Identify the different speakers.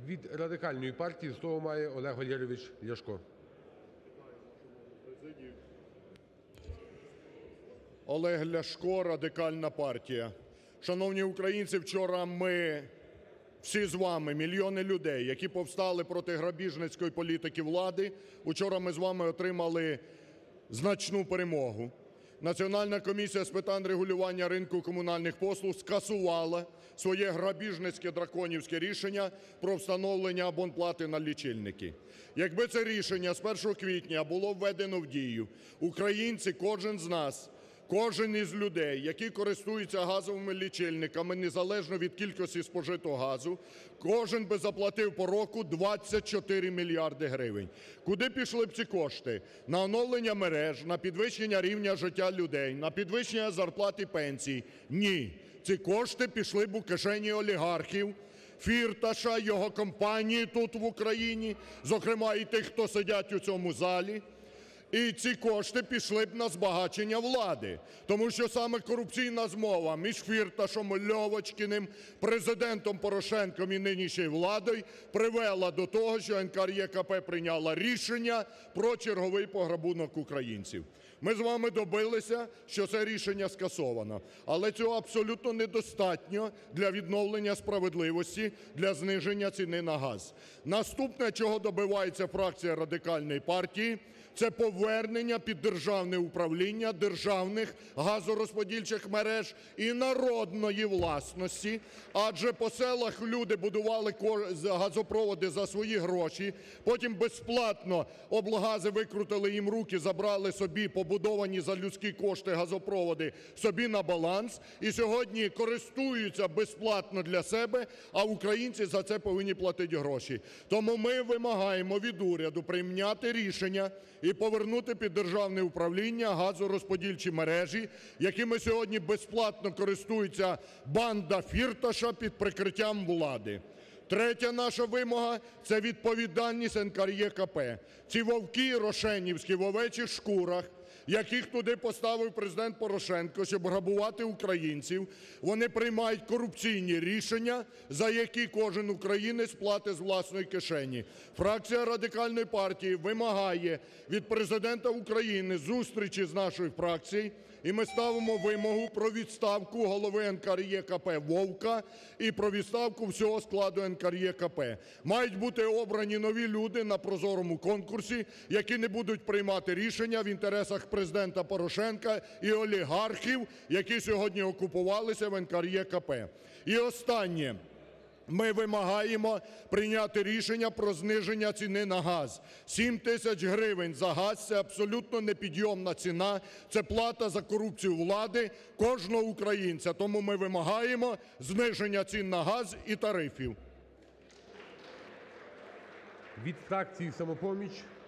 Speaker 1: Від Радикальної партії слово має Олег Валерійович Ляшко.
Speaker 2: Олег Ляшко, Радикальна партія. Шановні українці, вчора ми всі з вами, мільйони людей, які повстали проти грабіжницької політики влади, вчора ми з вами отримали значну перемогу. Національна комісія з питань регулювання ринку комунальних послуг скасувала своє грабіжницьке драконівське рішення про встановлення абонплати на лічильники. Якби це рішення з 1 квітня було введено в дію, українці, кожен з нас, кожен із людей, які користуються газовими лічильниками, незалежно від кількості спожитого газу, кожен би заплатив по року 24 мільярди гривень. Куди пішли б ці кошти? На оновлення мереж, на підвищення рівня життя людей, на підвищення зарплат і пенсій? Ні. Ці кошти пішли б у кишені олігархів, Фірташа, його компанії тут в Україні, зокрема і тих, хто сидять у цьому залі. І ці кошти пішли б на збагачення влади. Тому що саме корупційна змова між Фірташем, Льовочкіним, Президентом Порошенком і нинішньою владою привела до того, що НКРЕКП прийняла рішення про черговий пограбунок українців. Ми з вами добилися, що це рішення скасовано. Але цього абсолютно недостатньо для відновлення справедливості, для зниження ціни на газ. Наступне, чого добивається фракція Радикальної партії, це повернення під державне управління державних газорозподільчих мереж і народної власності. Адже по селах люди будували газопроводи за свої гроші, потім безплатно облгази викрутили їм руки, забрали собі побудовані за людські кошти газопроводи собі на баланс і сьогодні користуються безплатно для себе, а українці за це повинні платити гроші. Тому ми вимагаємо від уряду прийняти рішення і повернути під державне управління газорозподільчі мережі, якими сьогодні безплатно користується банда Фірташа під прикриттям влади. Третя наша вимога – це відповідальність НКРЕКП. Ці вовки рошенівські в овечих шкурах, яких туди поставив Президент Порошенко, щоб грабувати українців, вони приймають корупційні рішення, за які кожен українець платить з власної кишені. Фракція Радикальної партії вимагає від Президента України зустрічі з нашою фракцією, і ми ставимо вимогу про відставку голови НКРЕКП Вовка і про відставку всього складу НКРЕКП. Мають бути обрані нові люди на прозорому конкурсі, які не будуть приймати рішення в інтересах Президента Порошенка і олігархів, які сьогодні окупувалися в НКРЕКП. І останнє. Ми вимагаємо прийняти рішення про зниження ціни на газ. 7 тисяч гривень за газ – це абсолютно непідйомна ціна, це плата за корупцію влади кожного українця. Тому ми вимагаємо зниження цін на газ і тарифів.
Speaker 1: Від фракції «Самопоміч»